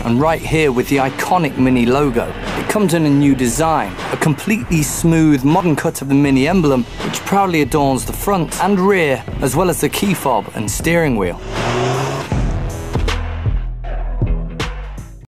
and right here with the iconic Mini logo. It comes in a new design, a completely smooth modern cut of the Mini emblem, which proudly adorns the front and rear, as well as the key fob and steering wheel.